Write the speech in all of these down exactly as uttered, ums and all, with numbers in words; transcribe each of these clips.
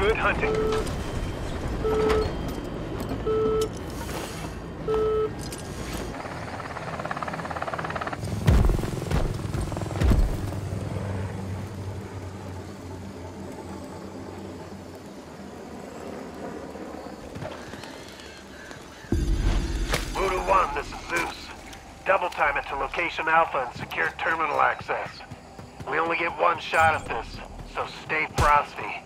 Good hunting. Voodoo one, this is Zeus. Double time it to location Alpha and secure terminal access. We only get one shot at this, so stay frosty.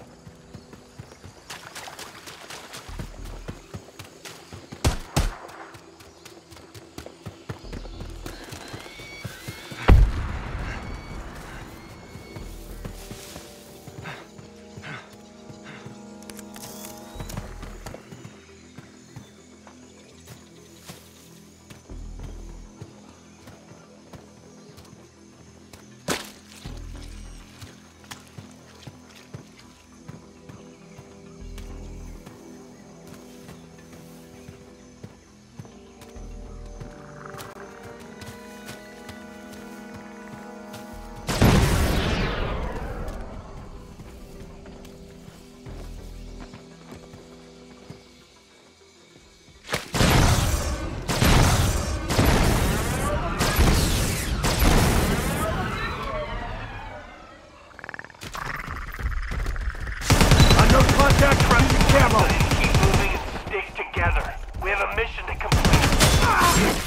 Contact, crushing camo! Keep moving and stick together. We have a mission to complete. Ah!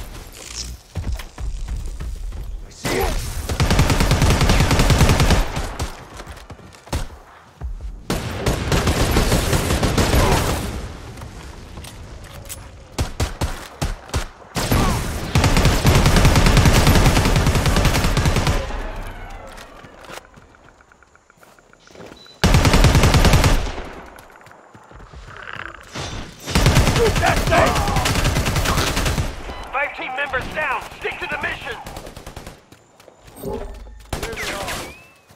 I see it! That thing! Five team members down. Stick to the mission. Here they are.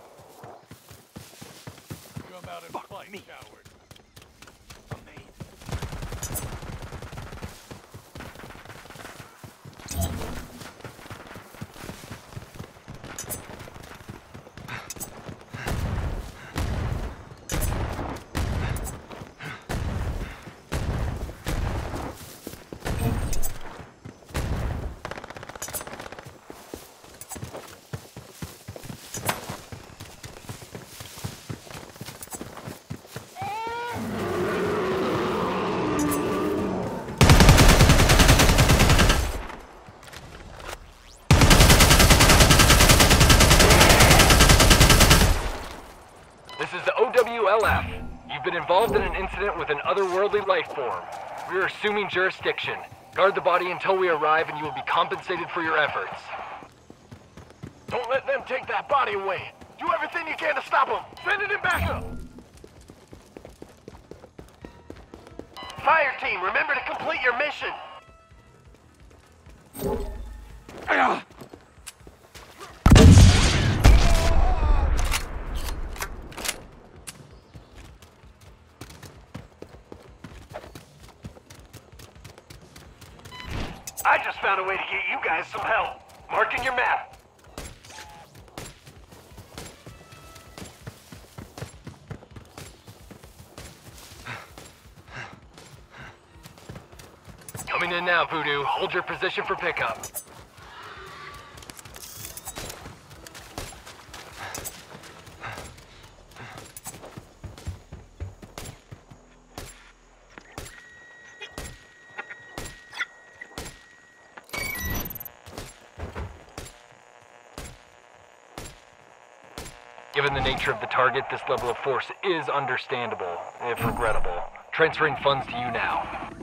Come out and Fuck fight, me. coward. This is the O W L F. You've been involved in an incident with an otherworldly life form. We are assuming jurisdiction. Guard the body until we arrive and you will be compensated for your efforts. Don't let them take that body away. Do everything you can to stop them. Send it in backup. Fire team, remember to complete your mission. Ah! I just found a way to get you guys some help. Marking your map. Coming in now, Voodoo. Hold your position for pickup. Given the nature of the target, this level of force is understandable, if regrettable. Transferring funds to you now.